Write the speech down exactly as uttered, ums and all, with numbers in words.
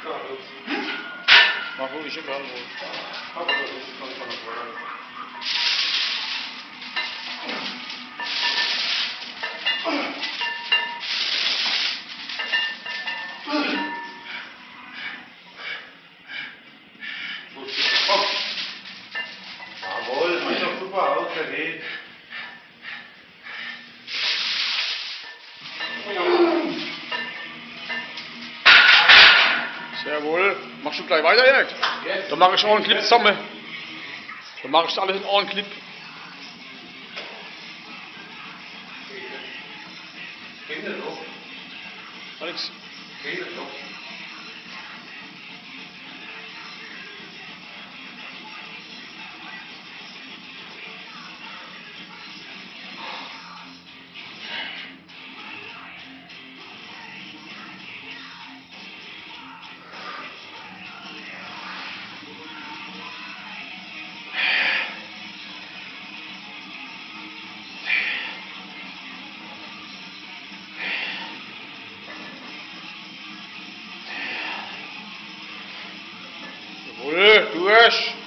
Mach ruhig, egal wo. Jawohl, sieht doch super aus, der geht. Sehr wohl. Machst du gleich weiter, Erik? Yes. Dann mache ich auch einen Clip zusammen. Dann mache ich alles in einen Clip. Geht nicht doch. Alex. Geht nicht doch. Jawohl, durch.